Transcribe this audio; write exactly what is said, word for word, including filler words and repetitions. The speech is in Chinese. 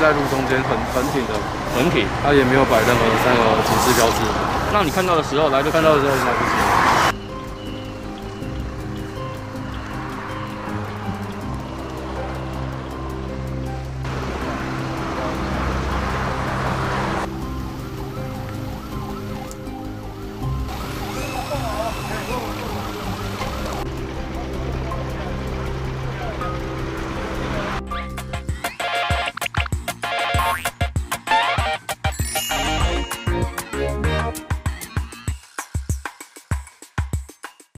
在路中间，很很挺的， 很挺， 它也没有摆任何三个警示标志。 那你看到的时候来就看到的时候来不及。